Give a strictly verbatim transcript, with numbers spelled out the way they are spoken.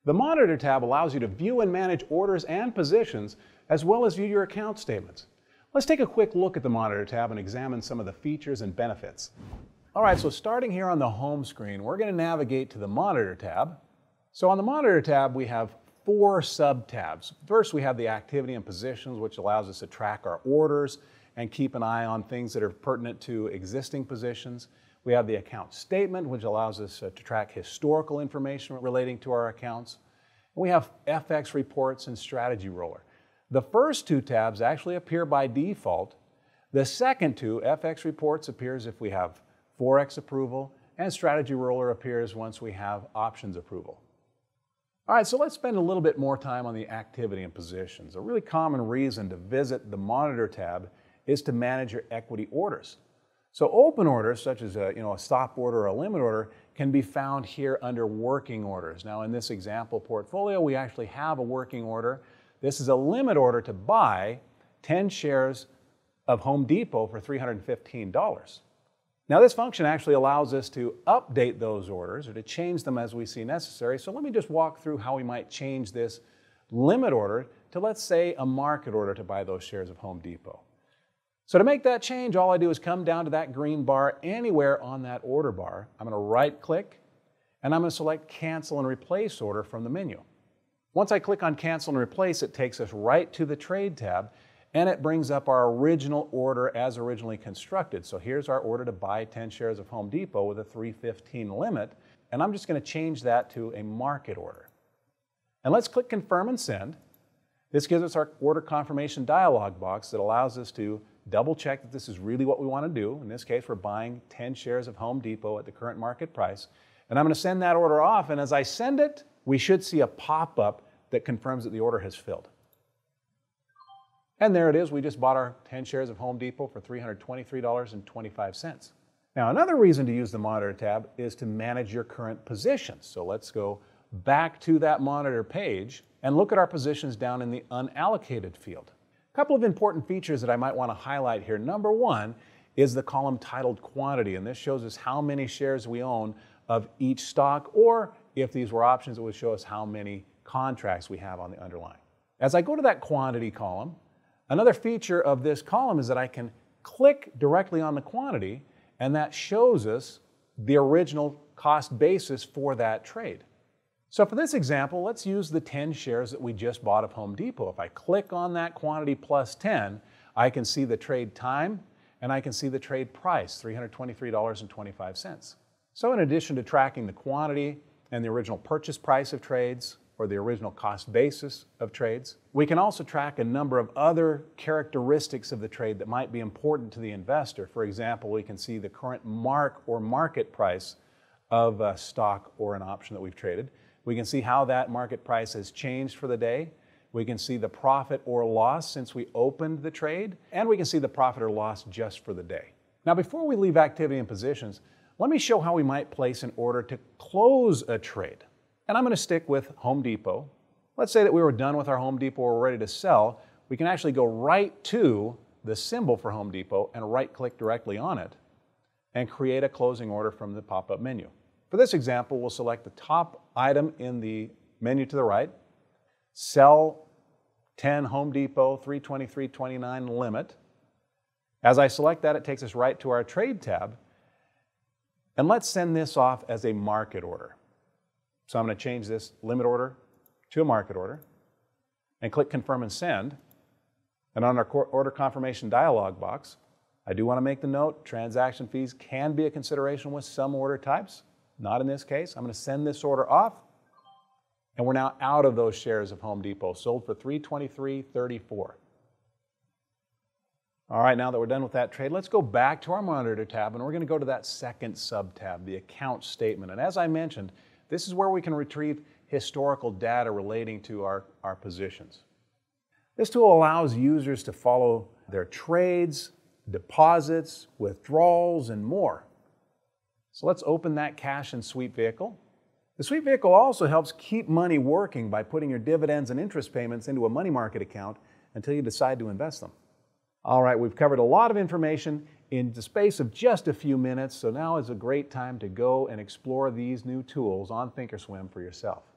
The Monitor tab allows you to view and manage orders and positions, as well as view your account statements. Let's take a quick look at the Monitor tab and examine some of the features and benefits. All right, so starting here on the home screen, we're going to navigate to the Monitor tab. So on the Monitor tab, we have four sub-tabs. First, we have the activity and positions, which allows us to track our orders and keep an eye on things that are pertinent to existing positions. We have the account statement, which allows us uh, to track historical information relating to our accounts. And we have F X reports and strategy roller. The first two tabs actually appear by default. The second two, F X reports, appears if we have Forex approval, and strategy roller appears once we have options approval. All right, so let's spend a little bit more time on the activity and positions. A really common reason to visit the Monitor tab is to manage your equity orders. So open orders, such as a, you know, a stop order or a limit order, can be found here under working orders. Now in this example portfolio, we actually have a working order. This is a limit order to buy ten shares of Home Depot for three hundred fifteen dollars. Now this function actually allows us to update those orders or to change them as we see necessary. So let me just walk through how we might change this limit order to, let's say, a market order to buy those shares of Home Depot. So to make that change, all I do is come down to that green bar anywhere on that order bar. I'm going to right click and I'm going to select Cancel and Replace Order from the menu. Once I click on Cancel and Replace, it takes us right to the Trade tab and it brings up our original order as originally constructed. So here's our order to buy ten shares of Home Depot with a three fifteen limit, and I'm just going to change that to a market order. And let's click Confirm and Send. This gives us our order confirmation dialog box that allows us to double check that this is really what we want to do. In this case, we're buying ten shares of Home Depot at the current market price. And I'm going to send that order off, and as I send it, we should see a pop-up that confirms that the order has filled. And there it is, we just bought our ten shares of Home Depot for three hundred twenty-three dollars and twenty-five cents. Now another reason to use the Monitor tab is to manage your current positions. So let's go back to that Monitor page and look at our positions down in the unallocated field. A couple of important features that I might want to highlight here. Number one is the column titled Quantity, and this shows us how many shares we own of each stock, or if these were options, it would show us how many contracts we have on the underlying. As I go to that Quantity column, another feature of this column is that I can click directly on the quantity, and that shows us the original cost basis for that trade. So for this example, let's use the ten shares that we just bought of Home Depot. If I click on that quantity plus ten, I can see the trade time and I can see the trade price, three hundred twenty-three dollars and twenty-five cents. So in addition to tracking the quantity and the original purchase price of trades, or the original cost basis of trades, we can also track a number of other characteristics of the trade that might be important to the investor. For example, we can see the current mark or market price of a stock or an option that we've traded. We can see how that market price has changed for the day. We can see the profit or loss since we opened the trade, and we can see the profit or loss just for the day. Now, before we leave activity and positions, let me show how we might place an order to close a trade. And I'm going to stick with Home Depot. Let's say that we were done with our Home Depot, we're ready to sell. We can actually go right to the symbol for Home Depot and right-click directly on it and create a closing order from the pop-up menu. For this example, we'll select the top item in the menu to the right, sell ten Home Depot three twenty-three twenty-nine limit. As I select that, it takes us right to our Trade tab. And let's send this off as a market order. So I'm going to change this limit order to a market order and click Confirm and Send. And on our order confirmation dialog box, I do want to make the note, transaction fees can be a consideration with some order types. Not in this case. I'm going to send this order off, and we're now out of those shares of Home Depot, sold for three twenty-three thirty-four. All right, now that we're done with that trade, let's go back to our Monitor tab, and we're going to go to that second sub-tab, the account statement. And as I mentioned, this is where we can retrieve historical data relating to our, our positions. This tool allows users to follow their trades, deposits, withdrawals, and more. So let's open that cash and sweep vehicle. The sweep vehicle also helps keep money working by putting your dividends and interest payments into a money market account until you decide to invest them. All right, we've covered a lot of information in the space of just a few minutes, so now is a great time to go and explore these new tools on thinkorswim for yourself.